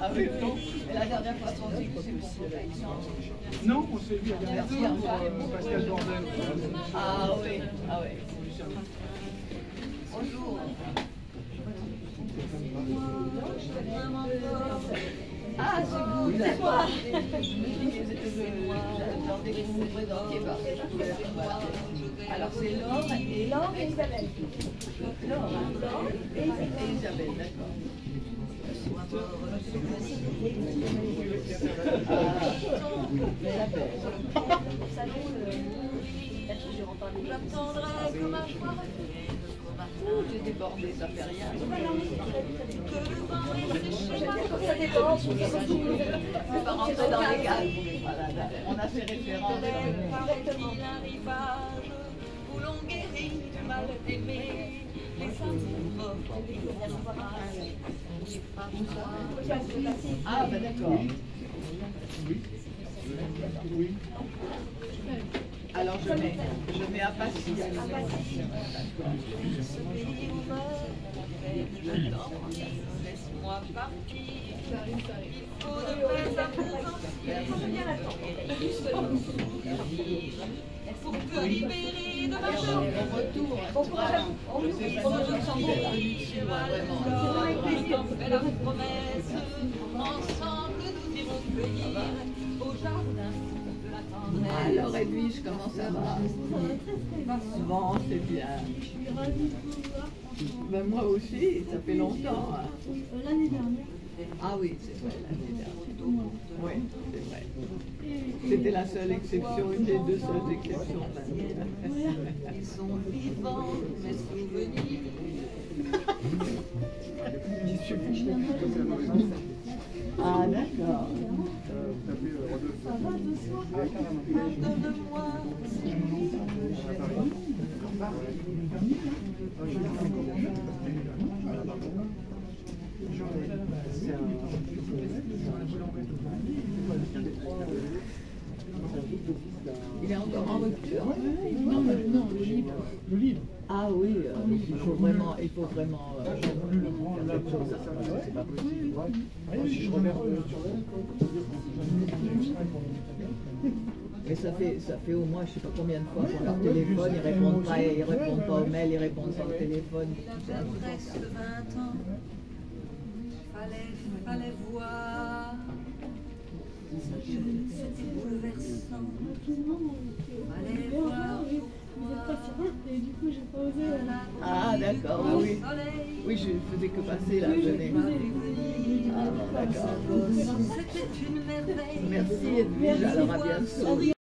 Ah oui, non. Mais la dernière fois, on s'est vu, c'est pour Non, on s'est vu la dernière fois pour Pascal Bordel. Ah oui, ah oui. Bonjour. Ah, c'est vous, c'est moi. Je me dis que j'en découvrais dans le Québec. Alors c'est Laure et Isabelle. Laure et Isabelle, d'accord. J'ai débordé, ça fait rien. C'est pas rentré dans les cadres. Voilà, on a fait référence. Où l'on guérit du mal d'aimer, les amours. Ah, ben d'accord. Oui. Alors je mets à passer. Laisse-moi partir. Pour te libérer de ma chambre. Au retour, on fait la promesse. Ensemble, nous irons cueillir au jardin. Alors Edwige, comment ça va? Bon, c'est bien. Ben, moi aussi, ça fait longtemps. Hein. L'année dernière. Ah oui, c'est vrai, l'année dernière. Oui, c'est vrai. C'était la seule exception, une des deux seules exceptions. Ils sont vivants, mes souvenirs. Ah d'accord. Ça va de soi. Donne-moi. Il est encore en rupture. Non, le livre. Le livre. Ah oui, il faut vraiment faire quelque chose. C'est pas possible. Si je regarde Mais ça fait au moins je sais pas combien de fois qu'on leur téléphone, ils répondent pas aux mails, ils répondent pas au téléphone. Il avait presque 20 ans, fallait voir, c'était bouleversant, fallait voir. Vous êtes pas sur et du coup j'ai pas osé. Ah d'accord, ah, oui. Oui, je faisais que passer là, venez. Ah bon, d'accord. C'était une merveille. Merci Edwige, alors à bientôt.